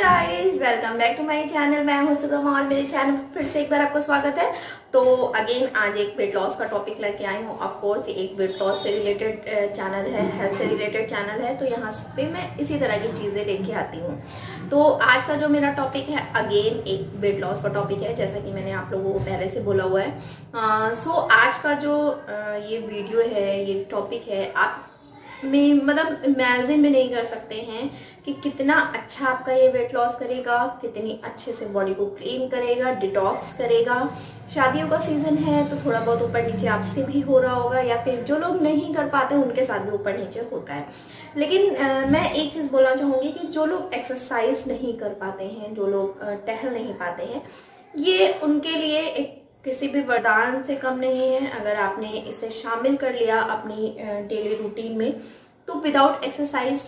Guys, welcome back to my channel. मैं हूं सुगम और मेरे चैनल पर फिर से एक बार आपको स्वागत है। तो अगेन आज एक वेट लॉस का टॉपिक लेके आई हूं। ऑफ कोर्स एक वेट लॉस से रिलेटेड चैनल है, हेल्थ से रिलेटेड चैनल है, तो यहाँ पे मैं इसी तरह की चीज़ें लेके आती हूँ। तो आज का जो मेरा टॉपिक है अगेन एक वेट लॉस का टॉपिक है, जैसा कि मैंने आप लोगों को पहले से बोला हुआ है। सो आज का जो ये वीडियो है, ये टॉपिक है, आप में मतलब इमेजिन भी नहीं कर सकते हैं कि कितना अच्छा आपका ये वेट लॉस करेगा, कितनी अच्छे से बॉडी को क्लीन करेगा, डिटॉक्स करेगा। शादियों का सीज़न है तो थोड़ा बहुत ऊपर नीचे आपसे भी हो रहा होगा, या फिर जो लोग नहीं कर पाते उनके साथ भी ऊपर नीचे होता है। लेकिन मैं एक चीज़ बोलना चाहूँगी कि जो लोग एक्सरसाइज नहीं कर पाते हैं, जो लोग टहल नहीं पाते हैं, ये उनके लिए एक किसी भी वरदान से कम नहीं है। अगर आपने इसे शामिल कर लिया अपनी डेली रूटीन में, तो विदाउट एक्सरसाइज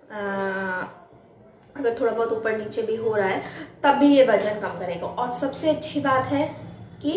अगर थोड़ा बहुत ऊपर नीचे भी हो रहा है तब भी ये वजन कम करेगा। और सबसे अच्छी बात है कि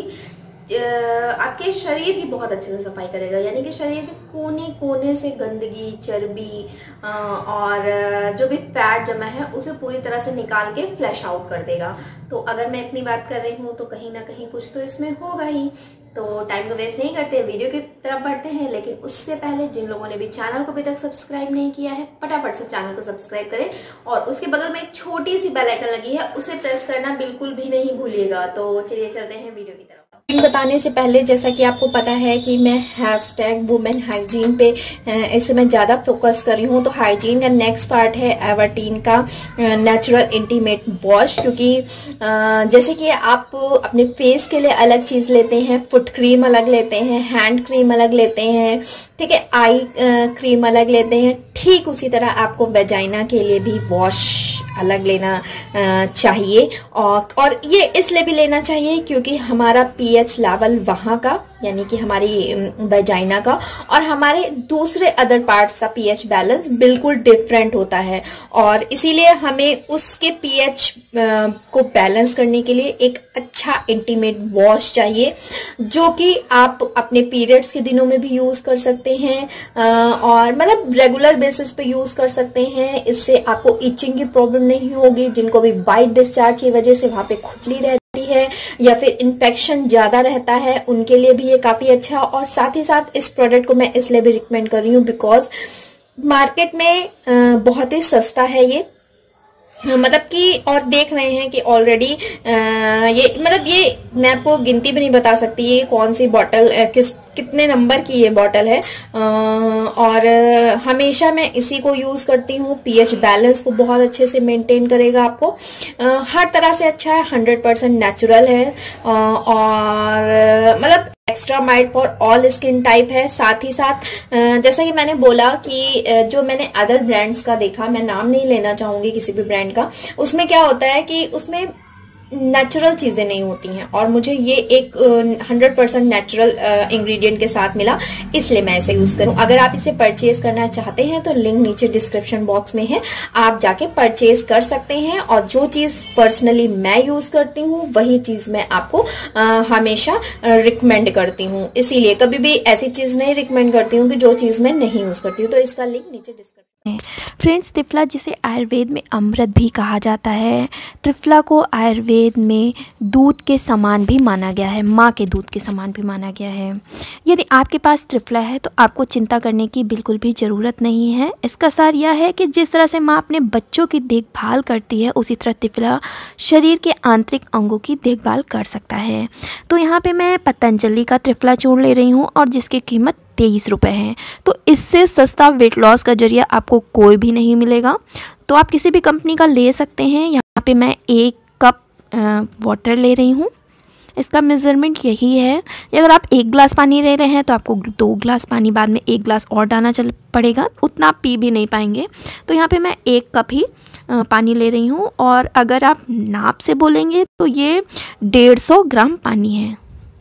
आपके शरीर की बहुत अच्छे से सफाई करेगा, यानी कि शरीर के कोने कोने से गंदगी, चर्बी और जो भी फैट जमा है उसे पूरी तरह से निकाल के फ्लैश आउट कर देगा। तो अगर मैं इतनी बात कर रही हूँ तो कहीं ना कहीं कुछ तो इसमें होगा ही। तो टाइम को वेस्ट नहीं करते, वीडियो की तरफ बढ़ते हैं। लेकिन उससे पहले जिन लोगों ने भी चैनल को अभी तक सब्सक्राइब नहीं किया है, फटाफट से चैनल को सब्सक्राइब करें और उसके बगल में एक छोटी सी बेल आइकन लगी है, उसे प्रेस करना बिल्कुल भी नहीं भूलिएगा। तो चलिए चलते हैं वीडियो की तरफ। बताने से पहले, जैसा कि आपको पता है कि मैं हैशटैग वुमेन हाइजीन पे इस समय ज़्यादा फोकस कर रही हूँ। तो हाइजीन का नेक्स्ट पार्ट है एवर्टीन का नेचुरल इंटीमेट वॉश, क्योंकि जैसे कि आप अपने फेस के लिए अलग चीज़ लेते हैं, फुट क्रीम अलग लेते हैं, हैंड क्रीम अलग लेते हैं, ठीक है, आई क्रीम अलग लेते हैं, ठीक उसी तरह आपको वेजाइना के लिए भी वॉश अलग लेना चाहिए। और ये इसलिए भी लेना चाहिए क्योंकि हमारा पीएच लेवल वहाँ का, यानी कि हमारी वेजाइना का और हमारे दूसरे अदर पार्ट्स का पीएच बैलेंस बिल्कुल डिफरेंट होता है। और इसीलिए हमें उसके पीएच को बैलेंस करने के लिए एक अच्छा इंटीमेट वॉश चाहिए, जो कि आप अपने पीरियड्स के दिनों में भी यूज कर सकते हैं और मतलब रेगुलर बेसिस पे यूज कर सकते हैं। इससे आपको इचिंग की प्रॉब्लम नहीं होगी। जिनको भी वाइट डिस्चार्ज की वजह से वहां पे खुजली रहती है या फिर इन्फेक्शन ज्यादा रहता है, उनके लिए भी ये काफी अच्छा। और साथ ही साथ इस प्रोडक्ट को मैं इसलिए भी रिकमेंड कर रही हूँ बिकॉज मार्केट में बहुत ही सस्ता है ये, मतलब कि और देख रहे हैं कि ऑलरेडी ये मतलब ये मैं आपको गिनती भी नहीं बता सकती ये कौन सी बॉटल कितने नंबर की ये बॉटल है। और हमेशा मैं इसी को यूज करती हूँ। पीएच बैलेंस को बहुत अच्छे से मेंटेन करेगा आपको, हर तरह से अच्छा है, 100% नेचुरल है और मतलब extra mild for all skin type है। साथ ही साथ जैसा कि मैंने बोला कि जो मैंने अदर ब्रांड्स का देखा, मैं नाम नहीं लेना चाहूंगी किसी भी ब्रांड का, उसमें क्या होता है कि उसमें नेचुरल चीजें नहीं होती हैं और मुझे ये एक 100% नेचुरल इंग्रेडिएंट के साथ मिला, इसलिए मैं इसे यूज करूं। अगर आप इसे परचेज करना चाहते हैं तो लिंक नीचे डिस्क्रिप्शन बॉक्स में है, आप जाके परचेज कर सकते हैं। और जो चीज पर्सनली मैं यूज करती हूँ वही चीज मैं आपको हमेशा रिकमेंड करती हूँ। इसीलिए कभी भी ऐसी चीज नहीं रिकमेंड करती हूँ कि जो चीज मैं नहीं यूज करती हूँ। तो इसका लिंक नीचे डिस्क्रिप्शन। फ्रेंड्स, त्रिफला जिसे आयुर्वेद में अमृत भी कहा जाता है, त्रिफला को आयुर्वेद में दूध के समान भी माना गया है, माँ के दूध के समान भी माना गया है। यदि आपके पास त्रिफला है तो आपको चिंता करने की बिल्कुल भी ज़रूरत नहीं है। इसका सार यह है कि जिस तरह से माँ अपने बच्चों की देखभाल करती है, उसी तरह त्रिफला शरीर के आंतरिक अंगों की देखभाल कर सकता है। तो यहाँ पर मैं पतंजलि का त्रिफला चूर्ण ले रही हूँ और जिसकी कीमत 23 रुपये है। तो इससे सस्ता वेट लॉस का जरिया आपको कोई भी नहीं मिलेगा। तो आप किसी भी कंपनी का ले सकते हैं। यहाँ पे मैं 1 कप वाटर ले रही हूँ। इसका मेज़रमेंट यही है। अगर आप 1 गिलास पानी ले रहे हैं तो आपको 2 गिलास पानी बाद में 1 गिलास और डालना पड़ेगा, उतना आप पी भी नहीं पाएंगे। तो यहाँ पे मैं 1 कप ही पानी ले रही हूँ। और अगर आप नाप से बोलेंगे तो ये 150 ग्राम पानी है,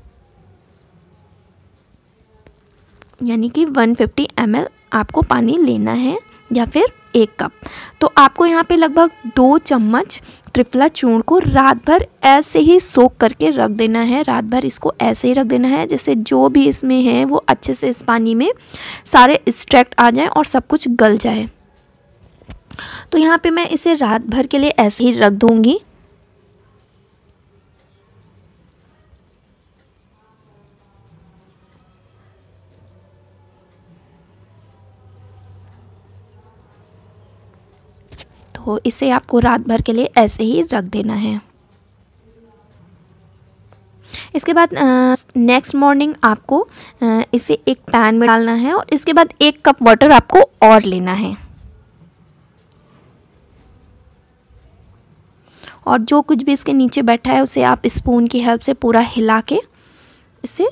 यानी कि 150 ml आपको पानी लेना है या फिर 1 कप। तो आपको यहाँ पे लगभग 2 चम्मच त्रिफला चूर्ण को रात भर ऐसे ही सोख करके रख देना है। रात भर इसको ऐसे ही रख देना है जिससे जो भी इसमें है वो अच्छे से इस पानी में सारे एक्सट्रैक्ट आ जाए और सब कुछ गल जाए। तो यहाँ पे मैं इसे रात भर के लिए ऐसे ही रख दूँगी। तो इसे आपको रात भर के लिए ऐसे ही रख देना है। इसके बाद नेक्स्ट मॉर्निंग आपको इसे एक पैन में डालना है और इसके बाद 1 कप वाटर आपको और लेना है। और जो कुछ भी इसके नीचे बैठा है उसे आप स्पून की हेल्प से पूरा हिला के इसे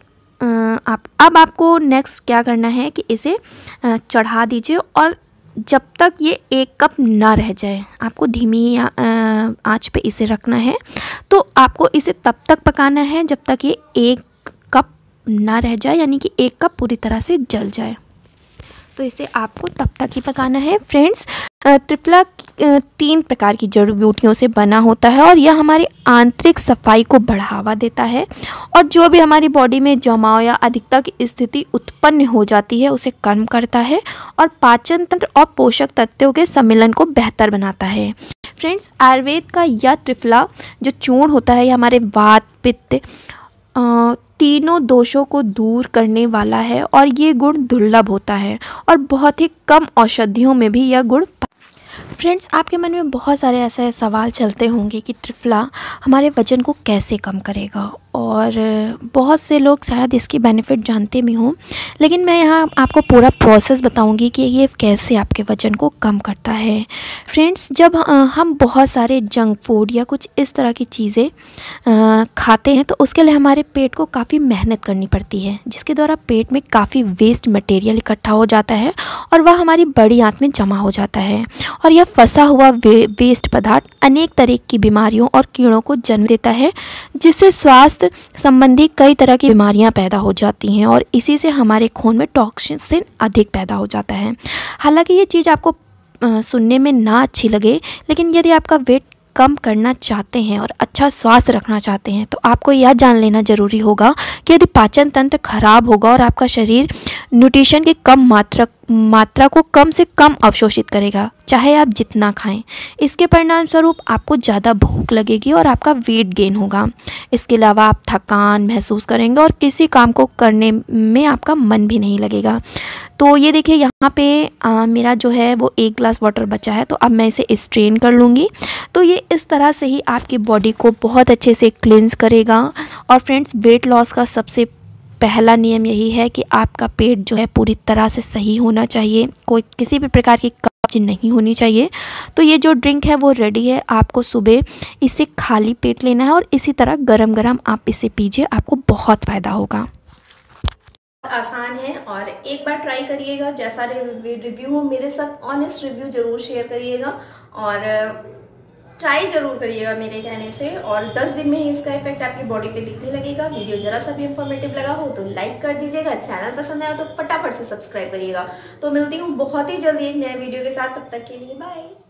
अब आपको नेक्स्ट क्या करना है कि इसे चढ़ा दीजिए और जब तक ये 1 कप ना रह जाए, आपको धीमी आंच पे इसे रखना है। तो आपको इसे तब तक पकाना है जब तक ये 1 कप ना रह जाए, यानी कि 1 कप पूरी तरह से जल जाए। तो इसे आपको तब तक ही पकाना है। फ्रेंड्स, त्रिफला 3 प्रकार की जड़ी बूटियों से बना होता है और यह हमारी आंतरिक सफाई को बढ़ावा देता है और जो भी हमारी बॉडी में जमाव या अधिकता की स्थिति उत्पन्न हो जाती है उसे कम करता है और पाचन तंत्र और पोषक तत्वों के सम्मिलन को बेहतर बनाता है। फ्रेंड्स, आयुर्वेद का यह त्रिफला जो चूर्ण होता है, यह हमारे वात, पित्त तीनों दोषों को दूर करने वाला है और ये गुण दुर्लभ होता है और बहुत ही कम औषधियों में भी यह गुण। फ्रेंड्स, आपके मन में बहुत सारे ऐसे सवाल चलते होंगे कि त्रिफला हमारे वज़न को कैसे कम करेगा और बहुत से लोग शायद इसकी बेनिफिट जानते भी हों, लेकिन मैं यहाँ आपको पूरा प्रोसेस बताऊंगी कि ये कैसे आपके वज़न को कम करता है। फ्रेंड्स, जब हम बहुत सारे जंक फूड या कुछ इस तरह की चीज़ें खाते हैं तो उसके लिए हमारे पेट को काफ़ी मेहनत करनी पड़ती है, जिसके द्वारा पेट में काफ़ी वेस्ट मटेरियल इकट्ठा हो जाता है और वह हमारी बड़ी आंत में जमा हो जाता है और यह फंसा हुआ वेस्ट पदार्थ अनेक तरह की बीमारियों और कीड़ों को जन्म देता है, जिससे स्वास्थ्य संबंधी कई तरह की बीमारियां पैदा हो जाती हैं और इसी से हमारे खून में टॉक्सिन अधिक पैदा हो जाता है। हालांकि ये चीज़ आपको सुनने में ना अच्छी लगे, लेकिन यदि आपका वेट कम करना चाहते हैं और अच्छा स्वास्थ्य रखना चाहते हैं तो आपको यह जान लेना ज़रूरी होगा कि यदि पाचन तंत्र खराब होगा और आपका शरीर न्यूट्रिशन की कम मात्रा को कम से कम अवशोषित करेगा, चाहे आप जितना खाएं। इसके परिणाम स्वरूप आपको ज़्यादा भूख लगेगी और आपका वेट गेन होगा। इसके अलावा आप थकान महसूस करेंगे और किसी काम को करने में आपका मन भी नहीं लगेगा। तो ये देखिए, यहाँ पे मेरा जो है वो 1 ग्लास वाटर बचा है, तो अब मैं इसे स्ट्रेन कर लूँगी। तो ये इस तरह से ही आपकी बॉडी को बहुत अच्छे से क्लींस करेगा। और फ्रेंड्स, वेट लॉस का सबसे पहला नियम यही है कि आपका पेट जो है पूरी तरह से सही होना चाहिए, कोई किसी भी प्रकार की कब्ज नहीं होनी चाहिए। तो ये जो ड्रिंक है वो रेडी है। आपको सुबह इसे खाली पेट लेना है और इसी तरह गरम गरम आप इसे पीजिए, आपको बहुत फ़ायदा होगा। आसान है और एक बार ट्राई करिएगा। जैसा रिव्यू हो मेरे साथ ऑनेस्ट रिव्यू जरूर शेयर करिएगा और ट्राई जरूर करिएगा मेरे कहने से। और 10 दिन में ही इसका इफेक्ट आपकी बॉडी पे दिखने लगेगा। वीडियो जरा सा भी इंफॉर्मेटिव लगा हो तो लाइक कर दीजिएगा, चैनल पसंद आया तो फटाफट से सब्सक्राइब करिएगा। तो मिलती हूँ बहुत ही जल्दी एक नए वीडियो के साथ, तब तक के लिए बाय।